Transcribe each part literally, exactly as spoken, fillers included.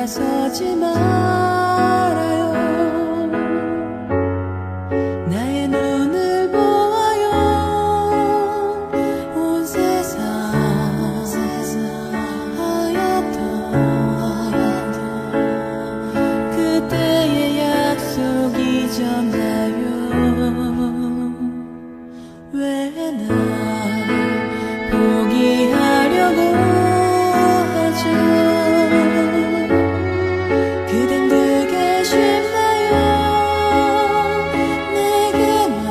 나서지 말아요. 나의 눈을 보아요. 온 세상 하얗던 그때의 약속 잊었나요? 왜 날 포기하려고 하죠? 그댄 그게 쉽나요? 내게만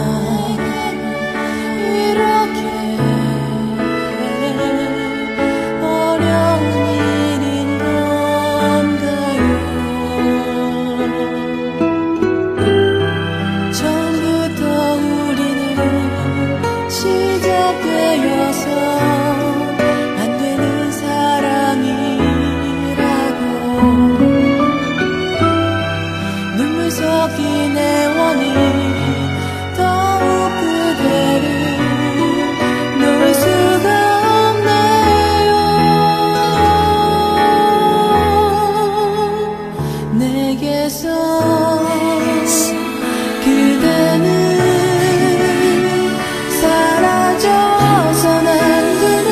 이렇게 어려운 일인 건가요? 처음부터 우리는 시작되어서 안 되는 사랑이라고 눈물 섞인 애원이 더욱 그대를 놓을 수가 없네요. 내게서 그대는 사라져선 안 되는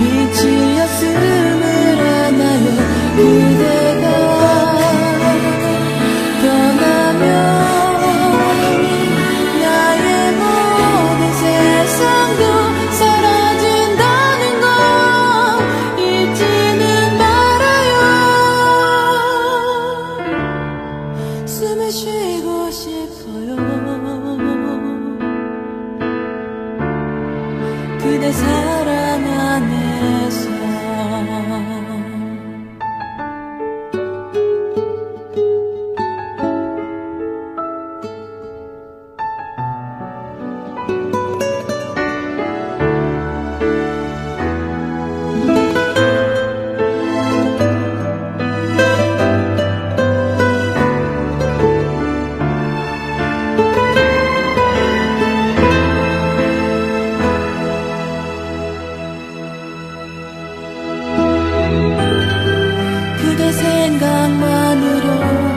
빛이었음을 아나요? 그대가 떠나면 나의 모든 세상도 사라진다는 걸 잊지는 말아요. 숨을 쉬고 싶어요. 그대 사랑 안에서 그대 생각만으로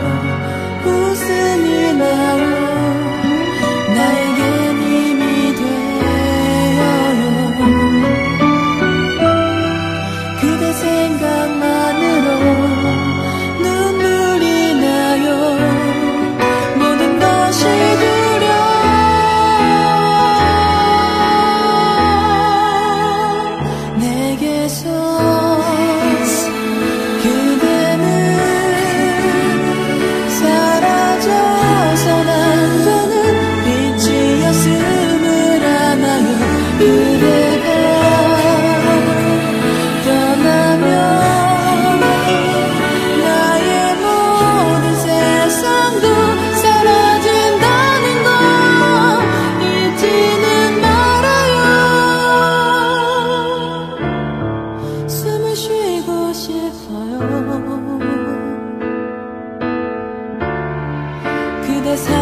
웃음이 나오 나에겐 힘이 되어요. 그대 생각만으로 눈물이 나요. 모든 것이 두려워. 내게서 그대는 사라져선 안 되는 빛이었음을 아나요? 그대가 떠나면 나의 모든 세상도 사라진다는 걸 잊지는 말아요. 숨을 쉬고 싶어요. 그대 사